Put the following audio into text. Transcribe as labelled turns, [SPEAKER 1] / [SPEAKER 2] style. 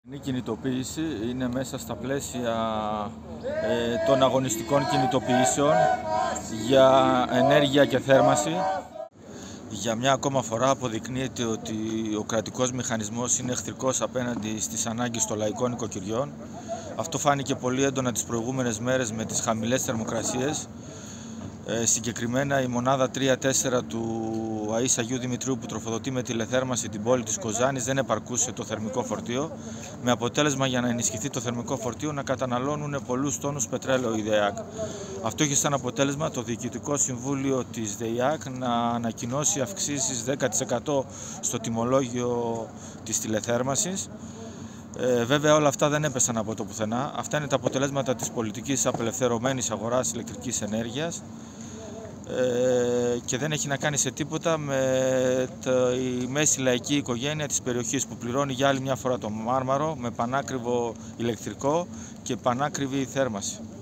[SPEAKER 1] Η κινητοποίηση είναι μέσα στα πλαίσια των αγωνιστικών κινητοποιήσεων για ενέργεια και θέρμανση. Για μια ακόμα φορά αποδεικνύεται ότι ο κρατικός μηχανισμός είναι εχθρικός απέναντι στις ανάγκες των λαϊκών οικοκυριών. Αυτό φάνηκε πολύ έντονα τις προηγούμενες μέρες με τις χαμηλές θερμοκρασίες. Συγκεκριμένα η μονάδα 3-4 του ΑΕΣ Αγίου Δημητρίου που τροφοδοτεί με τηλεθέρμανση την πόλη της Κοζάνης δεν επαρκούσε το θερμικό φορτίο, με αποτέλεσμα για να ενισχυθεί το θερμικό φορτίο να καταναλώνουν πολλούς τόνους πετρέλαιο η ΔΕΙΑΚ. Αυτό έχει σαν αποτέλεσμα το Διοικητικό Συμβούλιο της ΔΕΙΑΚ να ανακοινώσει αυξήσεις 10% στο τιμολόγιο της τηλεθέρμανσης. Βέβαια όλα αυτά δεν έπεσαν από το πουθενά. Αυτά είναι τα αποτελέσματα της πολιτικής απελευθερωμένης αγοράς ηλεκτρικής ενέργειας και δεν έχει να κάνει σε τίποτα με τη μέση λαϊκή οικογένεια της περιοχής που πληρώνει για άλλη μια φορά το μάρμαρο με πανάκριβο ηλεκτρικό και πανάκριβη θέρμανση.